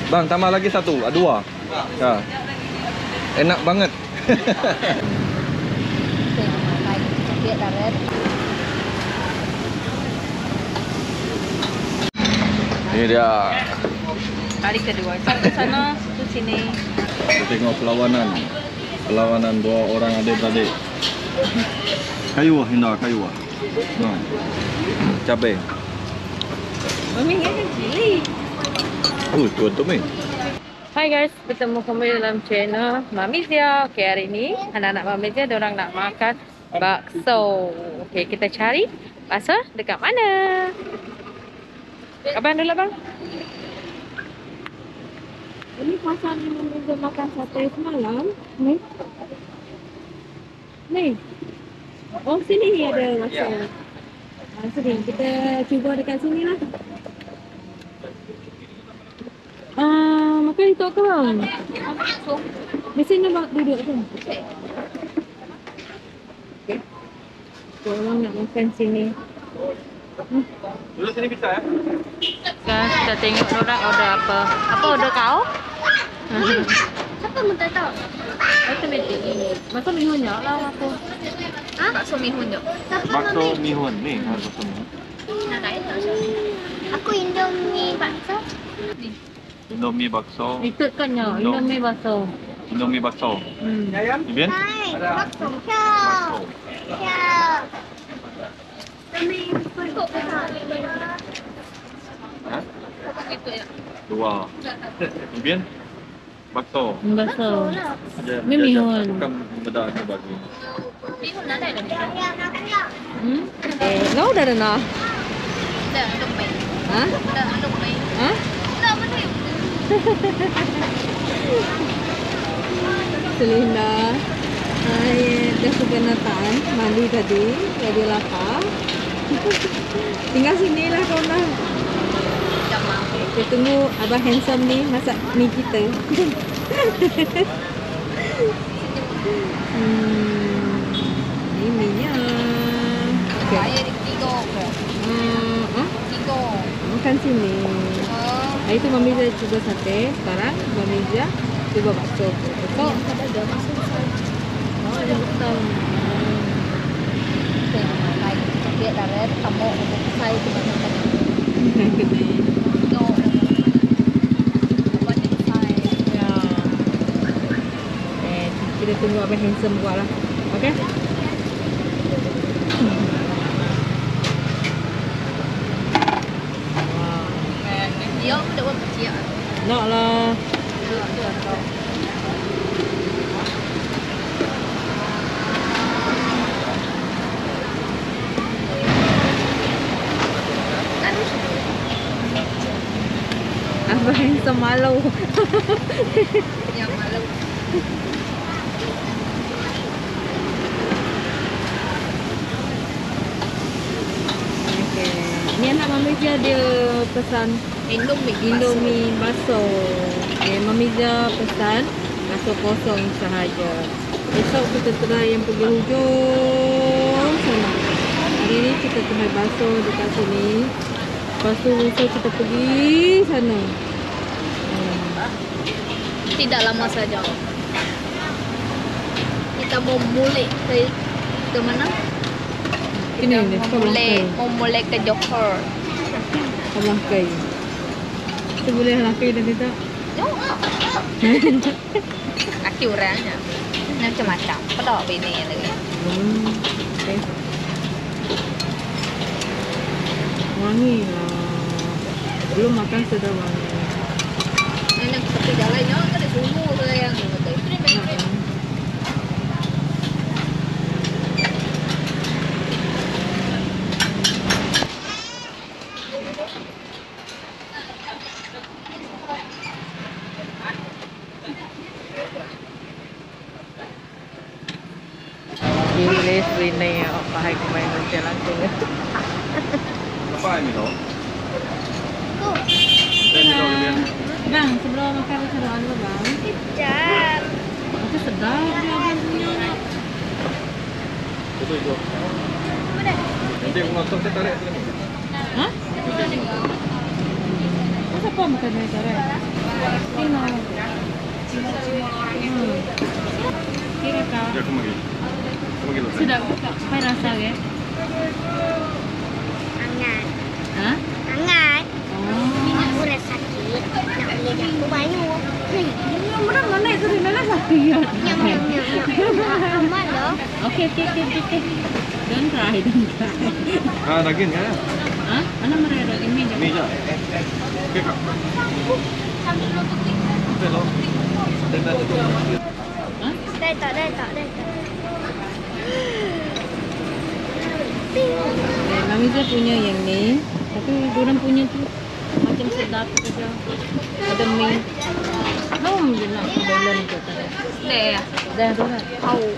Bang, tambah lagi satu, dua. Ya. Enak banget. Ini dia. Kali kedua, satu sana, satu sini. Kita tengok perlawanan dua orang adik-beradik. Kayu ah, Hinda, kayu ah. Nah. Cabai. Mami kan cili. Tuan tu Mi. Hai guys, bertemu kembali dalam channel Mami Zia. Okey, hari ni anak-anak Mami Zia diorang nak makan bakso. Okey, kita cari bakso dekat mana? Abang dulu bang. Ini pasal ni Mami Zia makan sate semalam. Ni. Oh, sini ni ada bakso. Sini, kita cuba dekat sini lah. Makan itu ke bang? Di sini bang duduk tu. Okay. Orang nak makan sini. Duduk sini bisa ya? Guys, kita tengok orang order apa. Apa order kau? Siapa minta tahu? Automatic ini. Masa mihunnya lah aku. Bakso mihunnya. Bakso mihun ni, bakso mihun. Aku Indomie bakso. Indomie bakso. Itu kan ya, Indomie bakso. Indomie bakso. Bien? Hai, bakso. Bakso. Ciao. Indomie bakso. Ha? Dua. Bien? Bakso. Bakso. Ada Ni mihun. Bukan bedak ni bagi. Nấu dah dah. Hả? Hả? Selinda. Dah keganatan mandi tadi, jadi lapar. Tinggal sini lah kau nak. Kita tunggu abang handsome ni masak mie kita. Ini mie-nya. Okay. Makan sini. Itu Mami Zia cuba sate. Sekarang Mami Zia cuba bakso. Betul? Oh, ada betul. Dia dah red, kamu saya cuba makan. Kita tunggu abang handsome buat lah. Okay? Dia udah buat kecil. Nak lah. Abang handsome malu. Yang malu. Ni anak Mami Zia dia pesan Indomie bakso. Okay, Mami Zia pesan bakso kosong sahaja. Besok kita try yang pergi hujung sana. Hari ni kita try bakso dekat sini. Lepas tu besok kita pergi sana. Tidak lama saja. Kita mau mulik ke mana? Ini ni, mau mulai ke Johor. Melangkai. Kita boleh melangkai dan tidak? Kaki orangnya. Macam-macam. Pedok bini lagi. Okay. Wangi lah. Belum makan sudah wangi. Ini seperti jalannya ada sumur sayang. Ini ini pakai kumain macam langsung. Apa ini tu? Bang, sebelum makan restoran lo bang. Kejap. Itu sedap dia abang punya. Itu. Nanti penonton saya tarik sini. Hah? Siapa makan restoran? Kira kak. Ya, kemari. Kemari lo. Sudah apa rasa ya? Hangat. Hah? Hangat. Oh. Aku dah sakit. Nak beli aku banyak. Mana mana itu di mana sakit? Nyam nyam nyam nyam. Malu. Okay. Don't cry. Ah, daging ya. Hah? Mana mereka ini? Ini aja. Oke, Kak. Oke, lo. Dan itu. Hah? Dah tak. Mami saya punya yang ni, tapi orang punya tu macam sedap saja. Ada mie. Je nak dalam tu. Deh. Dah tu dah. Tahu.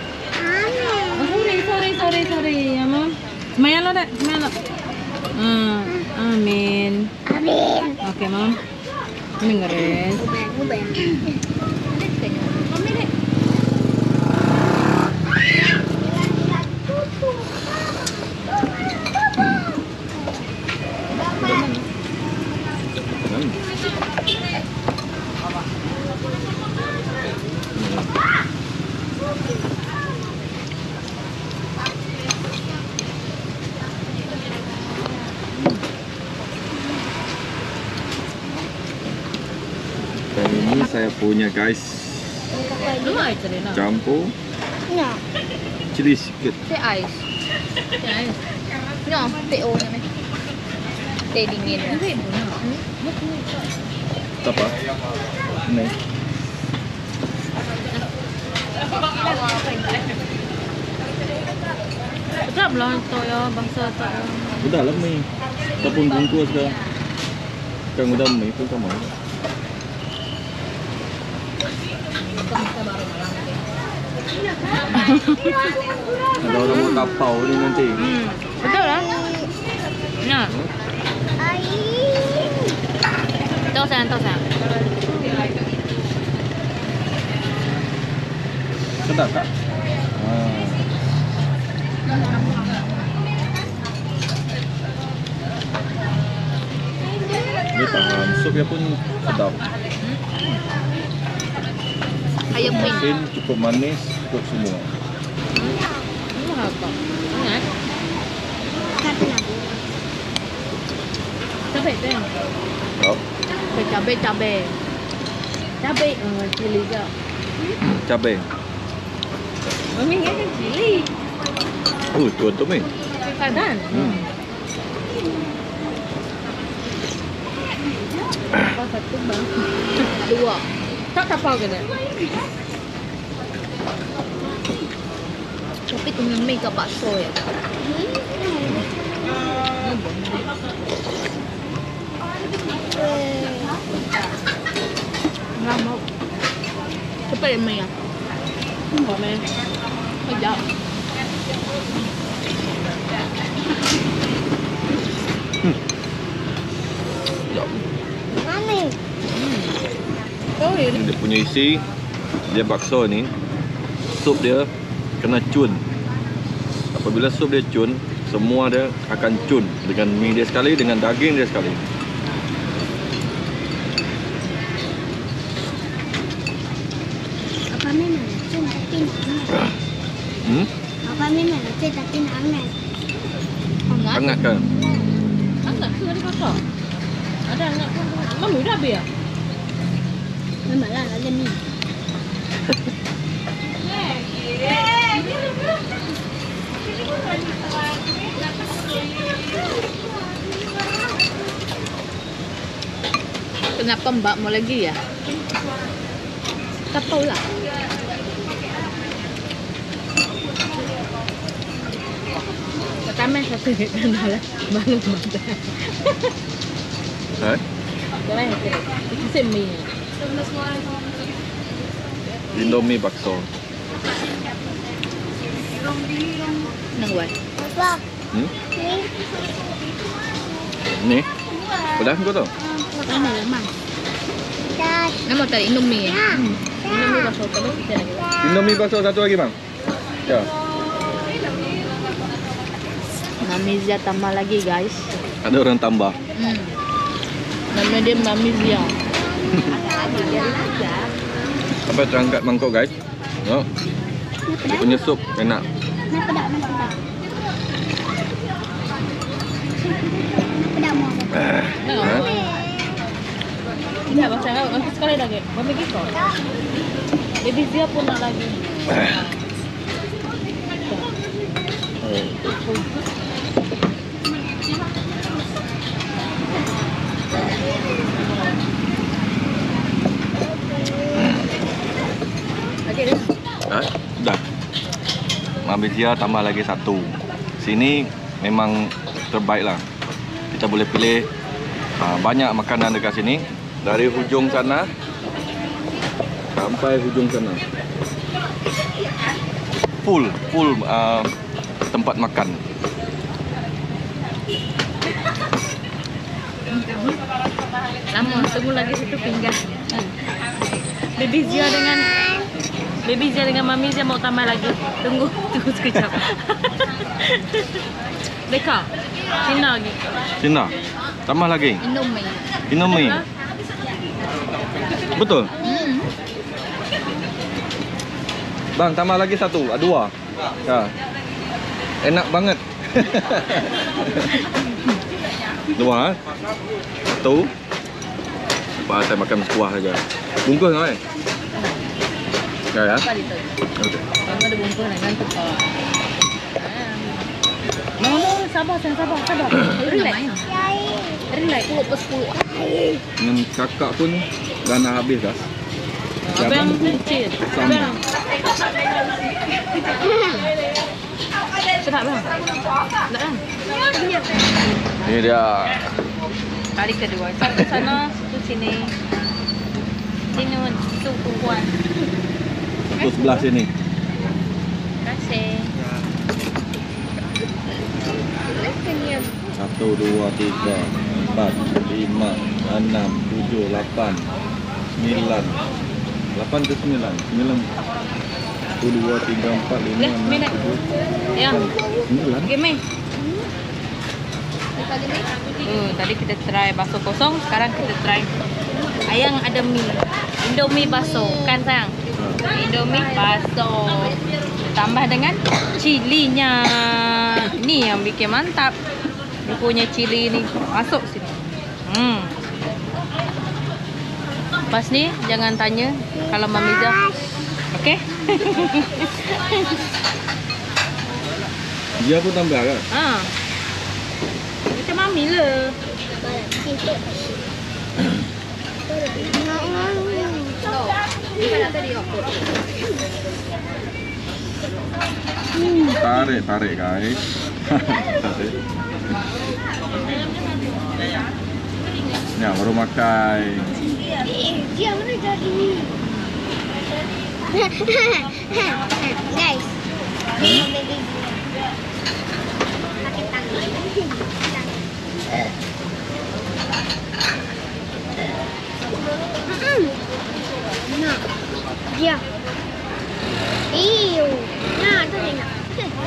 Amin. Oh, sorry, ya mam. Semayang lo dah, semayang lo. Amin. Amin. Okay mam. Ini ngares. Ubah. Mami dek. Dan ini saya punya guys, Lu ai cari nak. campur Ya. cili sikit. Teh ais. Cari. No, PO ni meh. Teh dingin. Apa? Ini. Sedap lah tu ya bangsa tak. Udah lah mie. Ataupun bungkus ke. Kan udah mie pun sama. Ada orang mau tapau ni nanti. Betul lah. Nah, Air. tahu sayang. Sedap tak? Dia tahan. Supnya pun sedap. Ayam pin. Asin, cukup manis, cukup semua. Ini apa? Ingat? Kata Nabi. Cabai tu yang. Oh, Cabai, cili je. cabai. Mami ingat kan cili? Tuan tu mie. Padan. Apa satu bang? Dua. Tak tapau ke tak? Tapi tu mie ke bakso ya. Ngamuk. Cepat ya mie ya. Enggak meh. Kejap. Mami. Oh ya. Dia punya isi, dia bakso ni, sup dia kena cun. Apabila sup dia cun, semua dia akan cun dengan mie dia sekali, dengan daging dia sekali. Apa memang cun tapi hangat. Apa memang cun tapi hangat. Hangat. Hangat kan? Hangat ke ada kakak? Ada hangat pun. Mami dah habis ya? Memang lah ada ni. Kenapa mbak mau lagi ya? Tak tahu lah. Pertama satu kenal lah. Malu mata. Ha? Jangan itu. Itu semi. Indomie bakso. Nang wai. Apa? Ni? Ni. Udah kau tu? Mana lemah? Dah. Nama tadi Indomie. Ini bakso kalau kita lagi. Indomie bakso satu lagi bang. Ya. Mami Zia tambah lagi guys. Ada orang tambah. Nama dia Mami Zia. Sampai terangkat mangkuk guys. No. Dia punya sup enak. Nak pedak, nak pedak. Pedak mau. Ha? Tidak, macam nanti sekali lagi. Mami gitu. Baby Zia pun nak lagi. Okey dah. Ha? Dah. Mami Zia tambah lagi satu. Sini memang terbaik lah. Kita boleh pilih banyak makanan dekat sini. Dari hujung sana sampai hujung sana. Full tempat makan. Lama, tunggu lagi satu pinggan. Baby Zia dengan Mami Zia mau tambah lagi. Tunggu sekejap. Deka, Cina lagi. Cina. Tambah lagi. Indomie. Indomie. Betul? Bang, tambah lagi satu, dua. Ya. Enak banget. Dua. Satu. Lepas saya makan sebuah saja. Bungkus kan? Ya. Apa itu? Okey. Kamu ada bungkus dengan tukar. No, sabar. Relax. Relax. Dengan kakak pun dah nak habis dah. Apa yang kecil? Sama. Sedap bang. Sedap bang. Ini dia. Kali kedua. Satu sana, satu sini. Sini tu perempuan. Satu sebelah sini. Terima kasih. 1, 2, 3, 4, 5, 6, 7, 8, 9. 8 ke 9? 9. 1, 2, 3, 4, 5, 6, Minat. 7, Ya. 9. Okay, Mei. Tadi kita try bakso kosong, sekarang kita try ayam ada mie. Indomie bakso, kan sayang? Indomie bakso. Tambah dengan cilinya. Ni yang bikin mantap. Dia punya cili ni masuk sini. Lepas ni jangan tanya kalau Mami Zia. Okey? Dia pun tambah kan? Macam Mami lah. Tarik guys. Tarik. Ya, baru makan. Dia mana jadi? Guys. Pakai tangan. Nak. Dia. Nah, tu dia nak.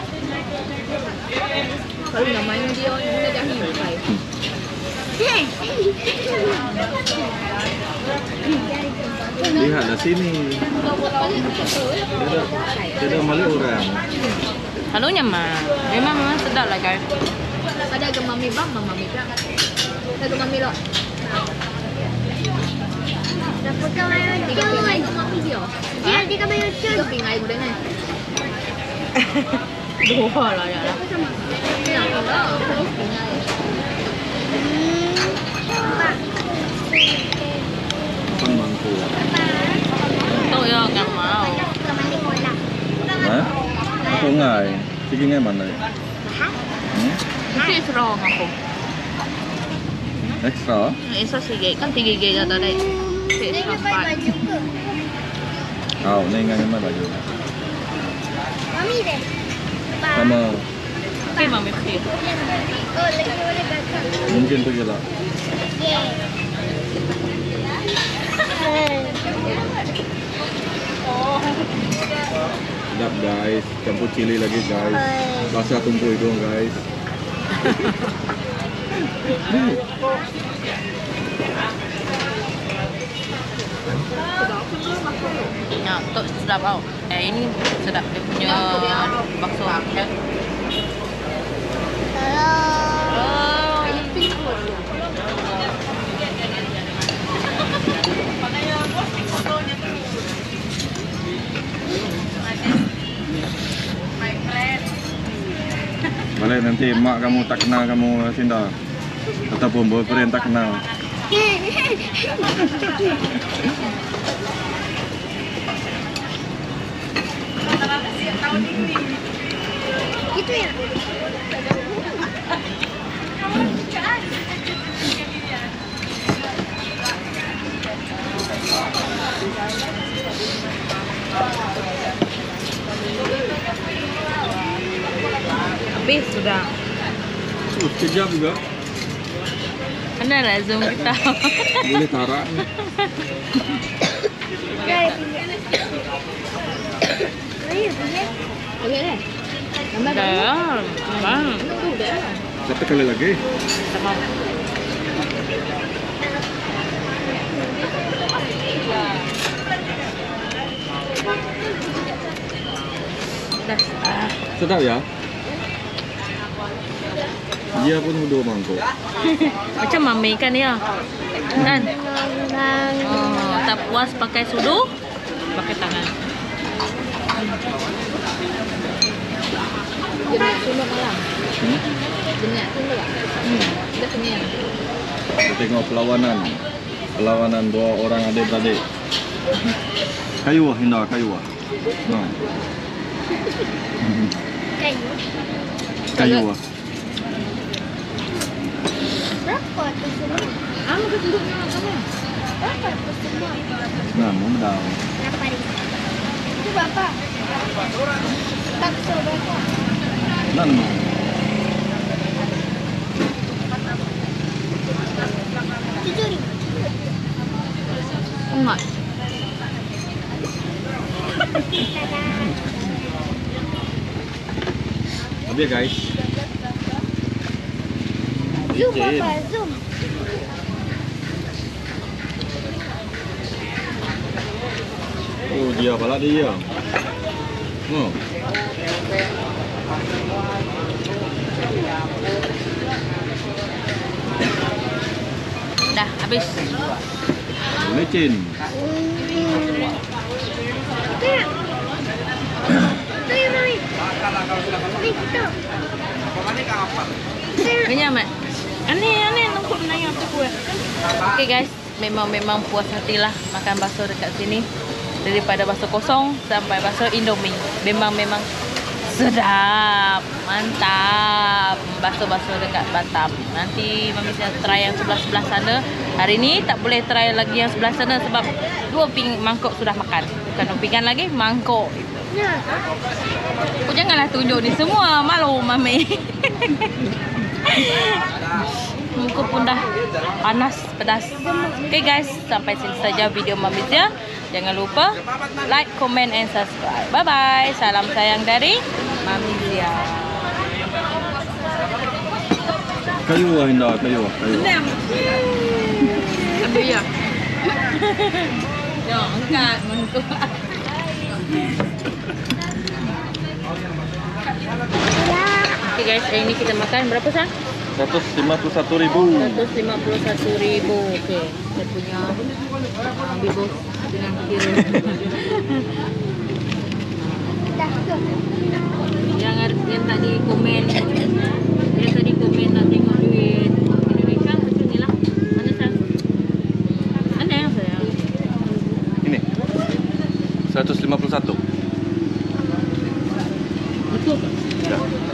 Kalau nak main dia, dia dah hilang. Lihat dah sini. Dia dah malu orang. Halunya mah. Memang sedap lah guys. Ada ke Mami bang, Mami bang. Ada ke Mami lo. Dapat kau main Tiga pingai ke Mami dia. Dia kau main Tiga pingai muda ni. Dua lah ya lah. Nak lah. Tiga pingai. Makan mangkuk. Tahu ya nggak mau. Ha? Aku ngai. Sige ngai mana? Mesti serong aku. Extra? Isa sige kan 3 gig dah tadi. Extra 4. Kau ni ngai mana baju? Mami deh. Sama Okey mami pergi. Oh, lagi boleh belakang. mungkin pergi lah. Sedap guys. Campur cili lagi guys. Basah tumpul hidung guys. Nah, tok sedap tau. Ini sedap dia punya bakso. Boleh nanti mak kamu tak kenal kamu Sinda. Ataupun boyfriend tak kenal. Gitu ya. Habis sudah. Sekejap juga. Mana lah zoom kita. Boleh tarak. Okey. Dah. Bang. Satu kali lagi. Sama. Dah. Sedap ya? Dia pun dua mangkuk. Macam mami kan ya? Kan? Oh, tak puas pakai sudu, pakai tangan. Jenak tunduk malam. Jenak tunduk tak? Dah kenyang. Kita tengok perlawanan dua orang adik-beradik. Kayu wah Hinda, kayu wah. Nah. Kayu wah. Berapa tu semua? Kamu ke tunduknya kamu? Berapa tu semua? Nah, mau dah. Berapa ni? Itu berapa? Bakso berapa? Nah, mau. 7.000. Enggak. Habis guys. Zoom apa? Zoom. Oh, dia pala dia. Oh. Dah habis. Lecin. Tu yang mami. Ni tu. Kenyang mak. Aneh nunggu nanya tu kuat. Okay guys, memang puas hatilah makan bakso dekat sini. Daripada bakso kosong sampai bakso Indomie. Memang sedap, mantap. Bakso-bakso dekat Batam. Nanti mami saya try yang sebelah sana. Hari ni tak boleh try lagi yang sebelah sana sebab 2 mangkuk sudah makan. Bukan 2 pinggan lagi, mangkuk. Oh, janganlah tunjuk ni semua, malu mami. Muka pun dah panas, pedas. Okay guys, sampai sini saja video Mami Zia. Jangan lupa like, comment and subscribe. Bye bye. Salam sayang dari Mami Zia. Kayu wah Hinda, kayu wah. Ambil ya. Jom, angkat mangkuk. Okay guys, hari ini kita makan berapa sah? 151.000. 151.000. Okey, saya punya bibos dengan kira. yang tadi komen nak tengok duit Indonesia macam ni lah. Mana sah? Mana yang saya? Ini 151. Betul tak? Ya.